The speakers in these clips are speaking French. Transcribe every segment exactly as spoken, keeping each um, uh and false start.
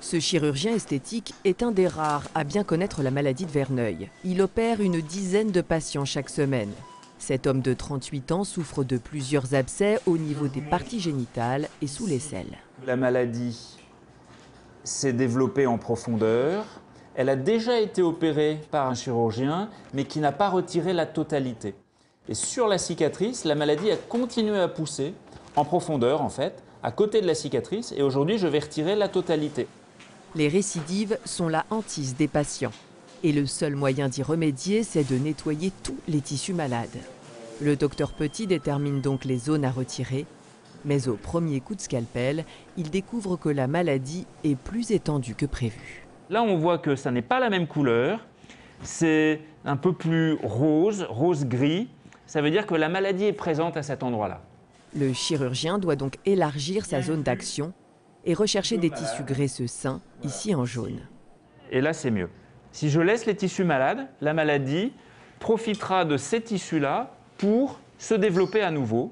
Ce chirurgien esthétique est un des rares à bien connaître la maladie de Verneuil. Il opère une dizaine de patients chaque semaine. Cet homme de trente-huit ans souffre de plusieurs abcès au niveau des parties génitales et sous l'aisselle. La maladie s'est développée en profondeur. Elle a déjà été opérée par un chirurgien, mais qui n'a pas retiré la totalité. Et sur la cicatrice, la maladie a continué à pousser en profondeur, en fait, à côté de la cicatrice. Et aujourd'hui, je vais retirer la totalité. Les récidives sont la hantise des patients. Et le seul moyen d'y remédier, c'est de nettoyer tous les tissus malades. Le docteur Petit détermine donc les zones à retirer. Mais au premier coup de scalpel, il découvre que la maladie est plus étendue que prévu. Là, on voit que ça n'est pas la même couleur. C'est un peu plus rose, rose-gris. Ça veut dire que la maladie est présente à cet endroit-là. Le chirurgien doit donc élargir sa zone d'action et rechercher des tissus graisseux sains, ici en jaune. Et là, c'est mieux. Si je laisse les tissus malades, la maladie profitera de ces tissus-là pour se développer à nouveau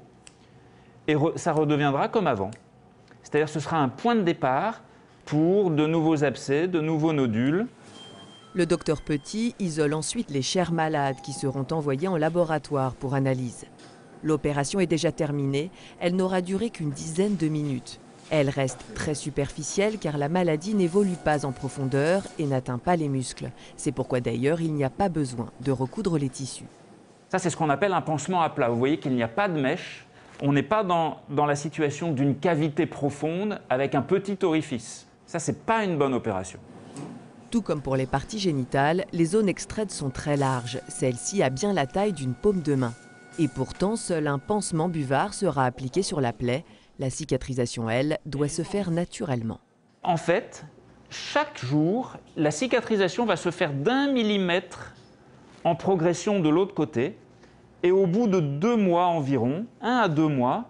et re- ça redeviendra comme avant. C'est-à-dire que ce sera un point de départ pour de nouveaux abcès, de nouveaux nodules. Le docteur Petit isole ensuite les chairs malades qui seront envoyées en laboratoire pour analyse. L'opération est déjà terminée, elle n'aura duré qu'une dizaine de minutes. Elle reste très superficielle car la maladie n'évolue pas en profondeur et n'atteint pas les muscles. C'est pourquoi d'ailleurs il n'y a pas besoin de recoudre les tissus. Ça, c'est ce qu'on appelle un pansement à plat. Vous voyez qu'il n'y a pas de mèche. On n'est pas dans, dans la situation d'une cavité profonde avec un petit orifice. Ça, ce n'est pas une bonne opération. Tout comme pour les parties génitales, les zones extraites sont très larges. Celle-ci a bien la taille d'une paume de main. Et pourtant, seul un pansement buvard sera appliqué sur la plaie. La cicatrisation, elle, doit se faire naturellement. En fait, chaque jour, la cicatrisation va se faire d'un millimètre en progression de l'autre côté. Et au bout de deux mois environ, un à deux mois,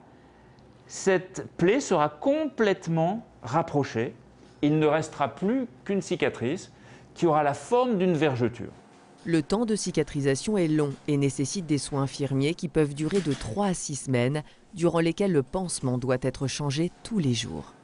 cette plaie sera complètement rapprochée. Il ne restera plus qu'une cicatrice qui aura la forme d'une vergeture. Le temps de cicatrisation est long et nécessite des soins infirmiers qui peuvent durer de trois à six semaines, durant lesquels le pansement doit être changé tous les jours.